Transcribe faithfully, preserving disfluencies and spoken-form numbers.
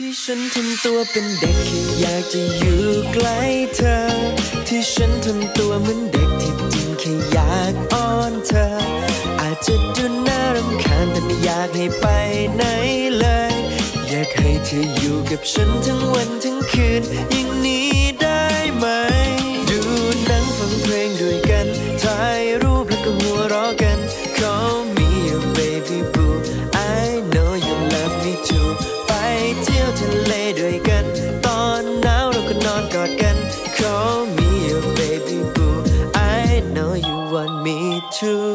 ที่ฉันทำตัวเป็นเด็กแค่อยากจะอยู่ใกล้เธอที่ฉันทำตัวเหมือนเด็กที่จริงแค่อยากอ้อนเธออาจจะดูน่ารำคาญแต่ไม่อยากให้ไปไหนเลยอยากให้เธออยู่กับฉันทั้งวันทั้งคืนอย่างนี้ได้ไหมดูหนังฟังเพลงด้วยกันถ่ายรูปแล้วก็หัวเราะกัน Call me your baby boo I know you love me too ไปเที่ยวทะเลด้วยกันตอนหนาวเราก็นอนกอดกัน Call me your baby boo I know you want me to